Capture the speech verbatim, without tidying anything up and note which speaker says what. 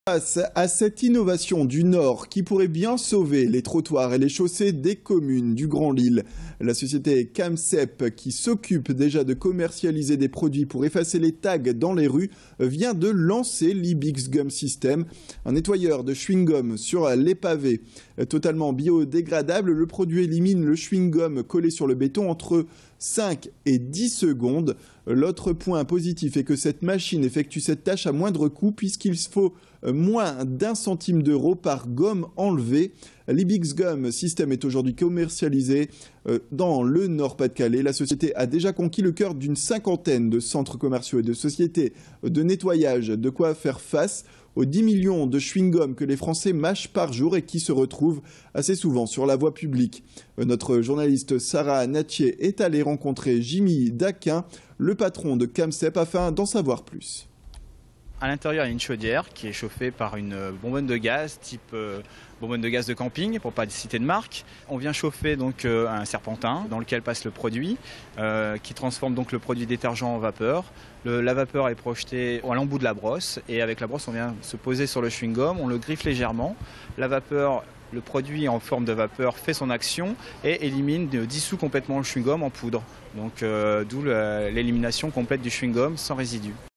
Speaker 1: Face à cette innovation du Nord qui pourrait bien sauver les trottoirs et les chaussées des communes du Grand Lille, la société Camsep, qui s'occupe déjà de commercialiser des produits pour effacer les tags dans les rues, vient de lancer l'Ibix Gum System, un nettoyeur de chewing-gum sur les pavés. Totalement biodégradable, le produit élimine le chewing-gum collé sur le béton entre cinq et dix secondes. L'autre point positif est que cette machine effectue cette tâche à moindre coût puisqu'il faut moins d'un centime d'euro par gomme enlevée. L'Ibix Gum System est aujourd'hui commercialisé dans le Nord-Pas-de-Calais. La société a déjà conquis le cœur d'une cinquantaine de centres commerciaux et de sociétés de nettoyage, de quoi faire face aux dix millions de chewing-gum que les Français mâchent par jour et qui se retrouvent assez souvent sur la voie publique. Notre journaliste Sarah Nattier est allée rencontrer Jimmy Daquin, le patron de Camsep, afin d'en savoir plus.
Speaker 2: À l'intérieur, il y a une chaudière qui est chauffée par une bonbonne de gaz, type euh, bonbonne de gaz de camping, pour ne pas citer de marque. On vient chauffer donc euh, un serpentin dans lequel passe le produit, euh, qui transforme donc le produit détergent en vapeur. Le, la vapeur est projetée à l'embout de la brosse et avec la brosse, on vient se poser sur le chewing-gum, on le griffe légèrement. La vapeur, le produit en forme de vapeur fait son action et élimine, dissout complètement le chewing-gum en poudre. Donc euh, d'où l'élimination complète du chewing-gum sans résidus.